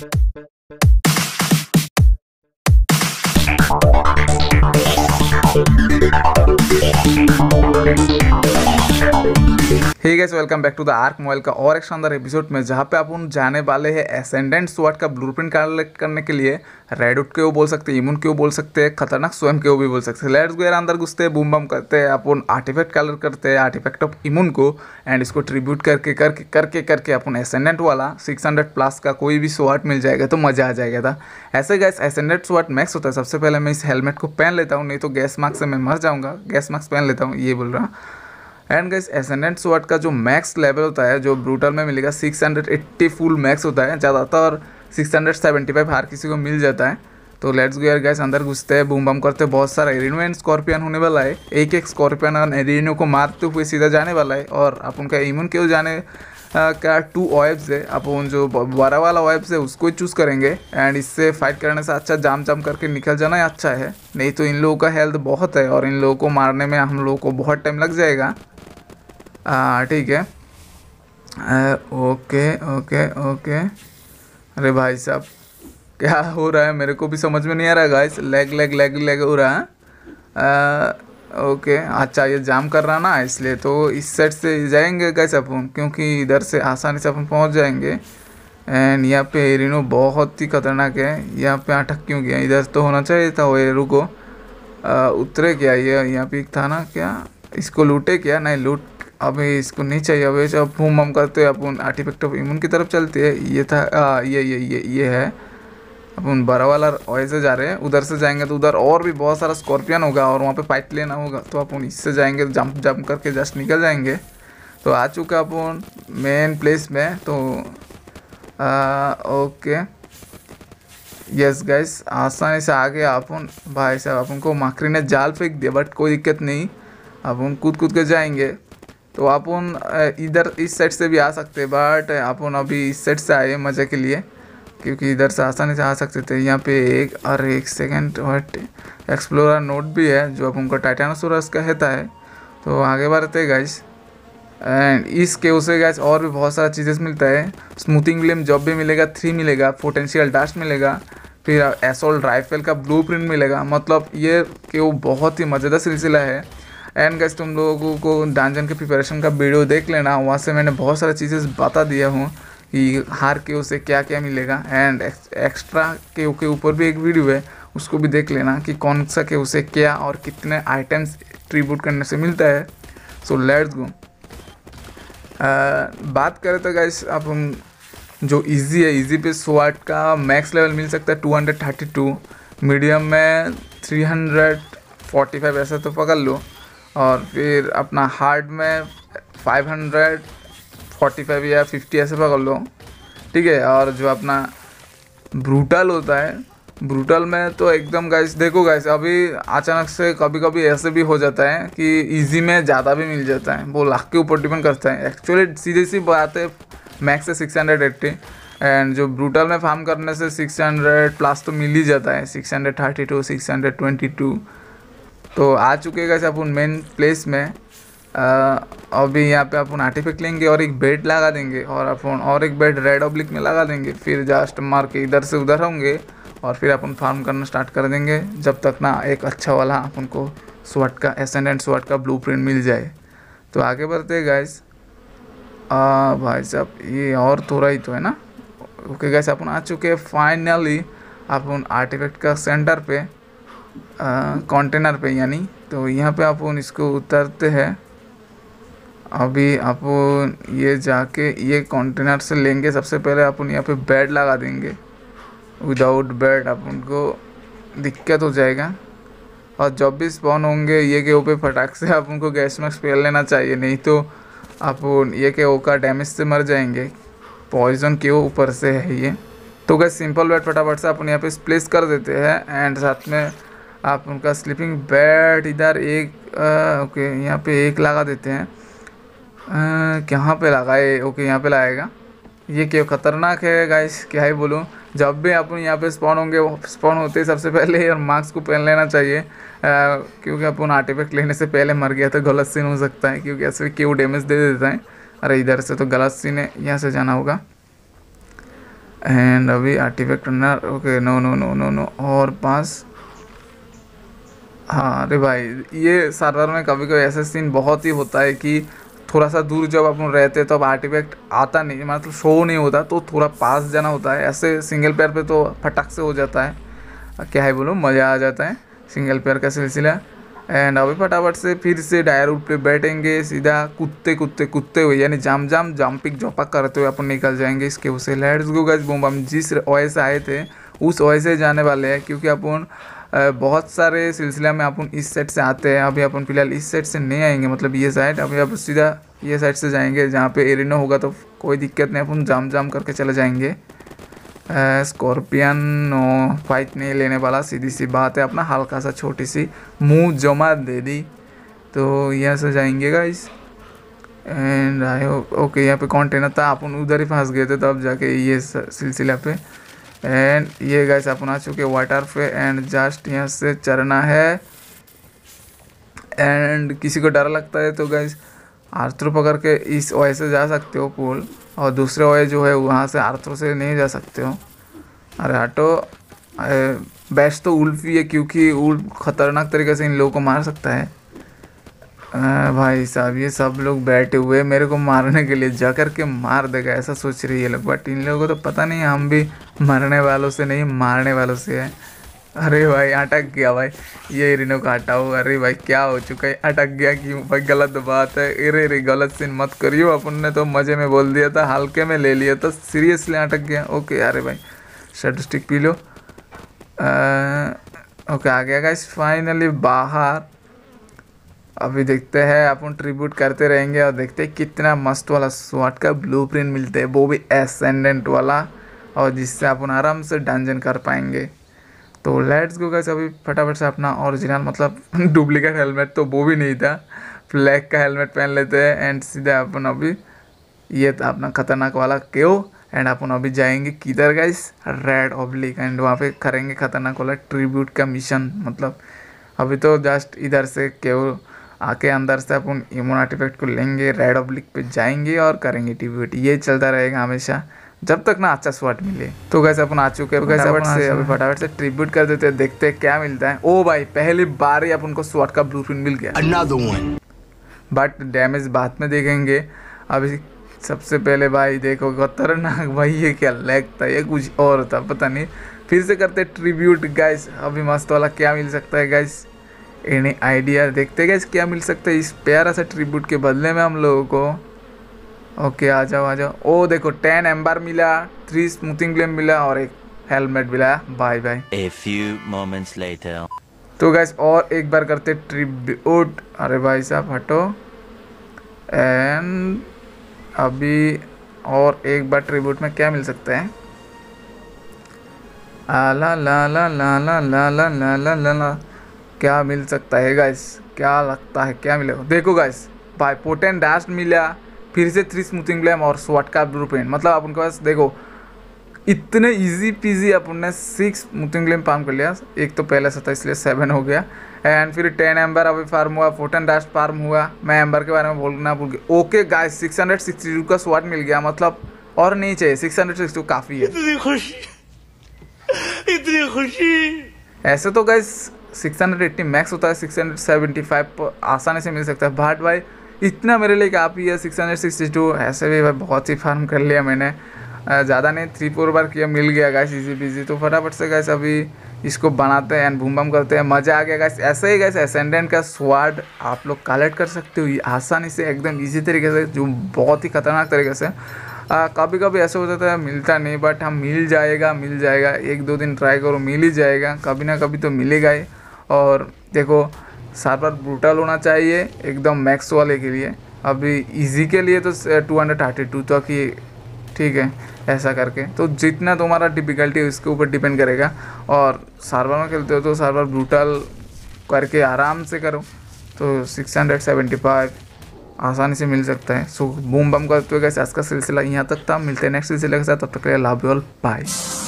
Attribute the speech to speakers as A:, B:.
A: Hey guys, welcome back to the Ark mobile का और एक शानदार एपिसोड में, जहाँ पे अपन जाने वाले हैं एसेंडेंट स्वॉर्ड का ब्लूप्रिंट कलेक्ट करने के लिए। रेडउड के वो बोल सकते हैं, इम्यून के वो बोल सकते हैं, खतरनाक स्वयं के वो भी बोल सकते हैं। लेट्स गो यार, अंदर घुसते हैं, बूम बम करते हैं, अपन आर्टिफैक्ट कलर करते हैं, आर्टिफैक्ट ऑफ इम्यून को, एंड इसको ट्रिब्यूट करके करके करके करके अपन एसेंडेंट वाला 600 प्लस का कोई भी स्वॉर्ड मिल जाएगा तो मज़ा आ जाएगा था। ऐसे गाइस, एसेंडेंट स्वॉर्ड मैक्स होता है। सबसे पहले मैं इस हेलमेट को पहन लेता हूँ, नहीं तो गैस मार्क्स से मैं मर जाऊँगा। गैस मार्क्स पहन लेता हूँ, ये बोल रहा। एंड गाइस, एसेंडेंट स्वॉर्ड का जो मैक्स लेवल होता है, जो ब्रूटल में मिलेगा 680 फुल मैक्स होता है। ज़्यादातर 675 हर किसी को मिल जाता है। तो लेट्स गो यार गाइस, अंदर घुसते हैं, बूम बम करते हैं। बहुत सारा एरिनो एंड स्कॉर्पियन होने वाला है। एक एक स्कॉर्पियन और एरिनो को मारते हुए सीधा जाने वाला है। और अपन का इम्यून क्यों जाने का 2 वेब्स है। अपन जो बड़ा वाला वेब्स है उसको ही चूज़ करेंगे। एंड इससे फाइट करने से अच्छा जाम जाम करके निकल जाना ही अच्छा है, नहीं तो इन लोगों का हेल्थ बहुत है और इन लोगों को मारने में हम लोगों को बहुत टाइम लग जाएगा। ठीक है। Okay okay okay. अरे भाई साहब, क्या हो रहा है मेरे को भी समझ में नहीं आ रहा guys. Lag lag lag lag हो रहा है। ओके, अच्छा ये जाम कर रहा ना, इसलिए तो इस साइड से जाएंगे गाइस अपन, क्योंकि इधर से आसानी से अपन पहुंच जाएंगे। एंड यहाँ पे एरिनो बहुत ही खतरनाक है। यहाँ पे अटक क्यों गया? इधर तो होना चाहिए था वो एरू को। उतरे क्या? ये यहाँ पे था ना, क्या इसको लूटे क्या? नहीं लूट, अभी इसको नहीं चाहिए। अभी जब बूम बम करते अपन आर्टिफैक्ट ऑफ इम्यून की तरफ चलते हैं। ये था ये है। अपन बड़ा वाला वैसे जा रहे हैं, उधर से जाएंगे तो उधर और भी बहुत सारा स्कॉर्पियन होगा और वहाँ पे फाइट लेना होगा। तो अपन इससे जाएंगे, जंप जंप करके जस्ट निकल जाएंगे। तो आ चुका अपन मेन प्लेस में। तो ओके, यस गाइस, आसानी से आ गया अपन। भाई साहब, अपन को माकरी ने जाल फेंक दिया, बट कोई दिक्कत नहीं, अपन कूद कूद के जाएंगे। तो अपन इधर इस साइड से भी आ सकते हैं, बट अपन अभी इस साइड से आए मज़े के लिए, क्योंकि इधर से आसानी से आ सकते थे। यहाँ पे एक सेकेंड वट एक्सप्लोरर नोट भी है, जो अपन को टाइटानोसोरस का कहता है। तो आगे बढ़ते हैं गाइस। एंड इस केव से गाइस और भी बहुत सारा चीज़ें मिलता है। स्मूथिंग ब्लेम जॉब भी मिलेगा, 3 मिलेगा, पोटेंशियल डस्ट मिलेगा, फिर एसोल्ट राइफल का ब्लूप्रिंट मिलेगा। मतलब ये केव बहुत ही मज़ेदार सिलसिला है। एंड गाइस, तुम लोगों को डंजन के प्रिपरेशन का वीडियो देख लेना, वहाँ से मैंने बहुत सारी चीज़ें बता दिया हूँ कि हर केव से क्या क्या मिलेगा। एंड एक्स्ट्रा केव के ऊपर भी एक वीडियो है, उसको भी देख लेना कि कौन सा केव से क्या और कितने आइटम्स ट्रिब्यूट करने से मिलता है। So let's go. बात करें तो गाइस, अपन जो इजी है, इजी पे स्वॉर्ड का मैक्स लेवल मिल सकता है 232, मीडियम में 345, ऐसा तो पकड़ लो। और फिर अपना हार्ड में 545 या 50 ऐसे पकड़ लो, ठीक है। और जो अपना ब्रूटल होता है, ब्रूटल में तो एकदम गाइस, देखो गाइस, अभी अचानक से कभी कभी ऐसे भी हो जाता है कि इजी में ज़्यादा भी मिल जाता है। वो लाख के ऊपर डिपेंड करता है। एक्चुअली सीधी सी बात है, मैक्स है 680, एंड जो ब्रूटल में फार्म करने से 600 प्लस तो मिल ही जाता है, 632, 622। तो आ चुके गाइस अपन मेन प्लेस में। अभी यहाँ पे अपन आर्टिफैक्ट लेंगे और एक बेड लगा देंगे, और अपन और एक बेड रेड ऑब्लिक में लगा देंगे। फिर जस्ट मार के इधर से उधर होंगे और फिर अपन फार्म करना स्टार्ट कर देंगे, जब तक ना एक अच्छा वाला अपन को स्वॉर्ड का, एसेंडेंट स्वॉर्ड का ब्लूप्रिंट मिल जाए। तो आगे बढ़ते हैं गाइस। भाई साहब, ये और थोड़ा ही तो है ना। ओके गाइस, अपन आ चुके हैं फाइनली अपन आर्टिफैक्ट का सेंटर पे, कंटेनर पे यानी। तो यहाँ पे अपन इसको उतरते हैं। अभी अपन ये जाके ये कंटेनर से लेंगे। सबसे पहले अपन यहाँ पे बेड लगा देंगे। विदाउट बेड अपन को दिक्कत हो जाएगा। और जब भी स्पॉन होंगे ये के ऊपर फटाक से अपन को गैस मैक्स पहन लेना चाहिए, नहीं तो अपन ये के का डैमेज से मर जाएंगे। पॉइजन के ऊपर से है ये। तो गैस, सिंपल बेड फटाफट से अपन यहाँ पे प्लेस कर देते हैं। एंड साथ में आप उनका स्लीपिंग बेड इधर एक ओके यहाँ पे एक लगा देते हैं। कहाँ पे लगाए? ओके, यहाँ पे लगाएगा। ये क्यों खतरनाक है गाइस, क्या ही बोलूँ। जब भी अपन यहाँ पे स्पॉन होंगे, स्पॉन होते ही सबसे पहले और मास्क को पहन लेना चाहिए, क्योंकि अपन आर्टिफैक्ट लेने से पहले मर गया तो गलत सीन हो सकता है, क्योंकि ऐसे क्यों डैमेज दे देता है। अरे इधर से तो गलत सीन है, यहाँ से जाना होगा। एंड अभी artifact runner okay no no no no no और 5। हाँ अरे भाई ये सर्वर में कभी कभी ऐसा सीन बहुत ही होता है कि थोड़ा सा दूर जब अपन रहते हैं तो अब आर्टिफैक्ट आता नहीं, मतलब शो नहीं होता, तो थोड़ा पास जाना होता है। ऐसे सिंगल प्लेयर पे तो फटाक से हो जाता है, क्या है बोलो, मज़ा आ जाता है सिंगल प्लेयर का सिलसिला। एंड अभी फटाफट से फिर से डायर रूट पे बैठेंगे, सीधा कुत्ते कुत्ते कुत्ते हुए यानी जाम जाम जंपिंग जोपक करते हुए अपन निकल जाएंगे इसके उसे। Let's go guys boom. हम जिस ओए से आए थे उस ओए से जाने वाले हैं, क्योंकि अपन बहुत सारे सिलसिला में अपन इस साइड से आते हैं। अभी अपन फिलहाल इस साइड से नहीं आएंगे, मतलब ये साइड, अभी आप सीधा ये साइड से जाएंगे जहाँ पे एरिनो होगा, तो कोई दिक्कत नहीं, अपन जाम जाम करके चले जाएंगे। स्कॉर्पियन नो फाइट नहीं लेने वाला, सीधी सी बात है, अपना हल्का सा छोटी सी मुंह जमा दे दी, तो यहाँ से जाएंगे guys. And I hope okay यहाँ पे कंटेनर था, अपन उधर ही फंस गए थे, तो अब जाके ये सिलसिला पे। एंड ये गाइस अपन आ चुके वाटर पे, एंड जस्ट यहाँ से चढ़ना है। एंड किसी को डर लगता है तो गाइस आर्थ्रो पकड़ के इस ओए से जा सकते हो पुल, और दूसरे ओए जो है वहाँ से आर्थ्रो से नहीं जा सकते हो। अरे हटो, बेस्ट तो उल्फ ही है, क्योंकि उल्फ खतरनाक तरीके से इन लोगों को मार सकता है। भाई साहब ये सब लोग बैठे हुए मेरे को मारने के लिए, जा कर के मार देगा ऐसा सोच रही है लोग, बट इन लोगों को तो पता नहीं हम भी मरने वालों से नहीं मारने वालों से है। अरे भाई अटक गया भाई, ये रिनो का हटाओ। अरे भाई क्या हो चुका है, अटक गया क्यों भाई, गलत बात है। अरे रे गलत सीन मत करियो, अपन ने तो मज़े में बोल दिया था, हल्के में ले लिया था, सीरियसली अटक गया। ओके अरे भाई शट स्टिक पी लो। ओके आ गया गाइस फाइनली बाहर। अभी देखते हैं, अपन ट्रिब्यूट करते रहेंगे और देखते हैं कितना मस्त वाला स्वॉर्ड का ब्लूप्रिंट मिलते है, वो भी एसेंडेंट वाला, और जिससे अपन आराम से डंजन कर पाएंगे। तो लेट्स गो गाइस, अभी फटाफट से अपना ओरिजिनल मतलब डुप्लीकेट हेलमेट तो वो भी नहीं था, ब्लैक का हेलमेट पहन लेते हैं। एंड सीधा अपन अभी ये था अपना खतरनाक वाला क्यों, एंड अपन अभी जाएंगे किधर गाइस, रेड ऑब्लिक, एंड वहाँ पे करेंगे खतरनाक वाला ट्रिब्यूट का मिशन। मतलब अभी तो जस्ट इधर से क्यों आके अंदर से अपन इम्यून आर्टिफैक्ट को लेंगे, रेड ऑब्लिक पे जाएंगे और करेंगे ट्रिब्यूट। ये चलता रहेगा हमेशा जब तक ना अच्छा स्वॉट मिले। तो कैसे अपन आ चुके हैं, फटाफट से अभी फटाफट से ट्रिब्यूट कर देते हैं, देखते हैं क्या मिलता है। ओ भाई पहली बार ही अपन को स्वॉट का ब्लूप्रिंट मिल गया, बट डैमेज बाद में देखेंगे। अभी सबसे पहले भाई देखो खतरनाक भाई, ये क्या लैग था, ये कुछ और था पता नहीं। फिर से करते ट्रिब्यूट गाइस, अभी मस्त वाला क्या मिल सकता है गाइस, एनी आइडिया, देखते गाइस क्या मिल सकता है इस प्यारा सा ट्रिब्यूट के बदले में हम लोगों को। ओके आ जाओ आ जाओ। ओ देखो 10 एम्बर मिला, 3 स्मूथिंग ब्लेम मिला और एक हेलमेट मिला। Bye bye.
B: A few moments later.
A: तो गाइस और एक बार करते ट्रिब्यूट। अरे भाई साहब हटो। एंड अभी और एक बार ट्रिब्यूट में क्या मिल सकता है, ला ला ला ला ला ला ला ला ला ला ला, क्या मिल सकता है गाइस, क्या लगता है क्या मिलेगा। देखो गाइस भाई पोटेंट डैश मिला, फिर से 3 स्मूथिंग ब्लेम और स्वॉट का ब्लूप्रिंट। मतलब अपन के पास देखो इतने इजी पीजी अपन ने 6 स्मूथिंग ब्लेम फार्म कर लिया, एक तो पहले से था इसलिए 7 हो गया। एंड फिर 10 एम्बर अभी फार्म हुआ, पोटेंट डैश फार्म हुआ। मैं एम्बर के बारे में बोलना भूल गया। ओके गाइस 662 का स्वॉट मिल गया, मतलब और नहीं चाहिए, 662 काफ़ी है। इतनी खुशी। ऐसे तो गाइस 680 मैक्स होता है, 675 आसानी से मिल सकता है, बट भाई इतना मेरे लिए काफ़ी है। 662 ऐसे भी भाई बहुत ही फार्म कर लिया मैंने, ज़्यादा नहीं 3-4 बार किया, मिल गया गाइस इजी पीजी। तो फटाफट से गाइस अभी इसको बनाते हैं एंड बूम बम करते हैं, मज़ा आ गया गाइस। ऐसे ही गाइस एसेंडेंट का स्वॉर्ड आप लोग कलेक्ट कर सकते हो आसानी से, एकदम इजी तरीके से, जो बहुत ही खतरनाक तरीके से। कभी कभी ऐसा हो जाता है मिलता नहीं, बट हम मिल जाएगा 1-2 दिन ट्राई करो, मिल ही जाएगा, कभी ना कभी तो मिलेगा ही। और देखो सर्वर ब्रूटल होना चाहिए एकदम मैक्स वाले के लिए, अभी इजी के लिए तो 232 तक ही ठीक है, ऐसा करके। तो जितना तुम्हारा डिफ़िकल्टी है उसके ऊपर डिपेंड करेगा, और सर्वर में खेलते हो तो सर्वर ब्रूटल करके आराम से करो, तो 675 आसानी से मिल सकता है। सो बूम बम करते हुए कैसे आज का सिलसिला यहाँ तक था, मिलते हैं नेक्स्ट सिलसिले के साथ, तब तक के लिए लव यू ऑल, बाय।